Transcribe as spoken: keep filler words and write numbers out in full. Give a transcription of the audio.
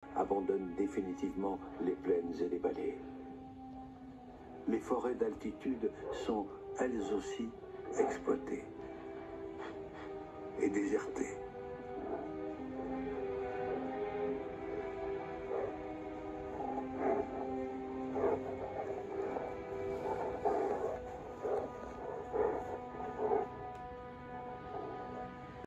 abandonne définitivement les plaines et les vallées. Les forêts d'altitude sont elles aussi exploitées et désertées.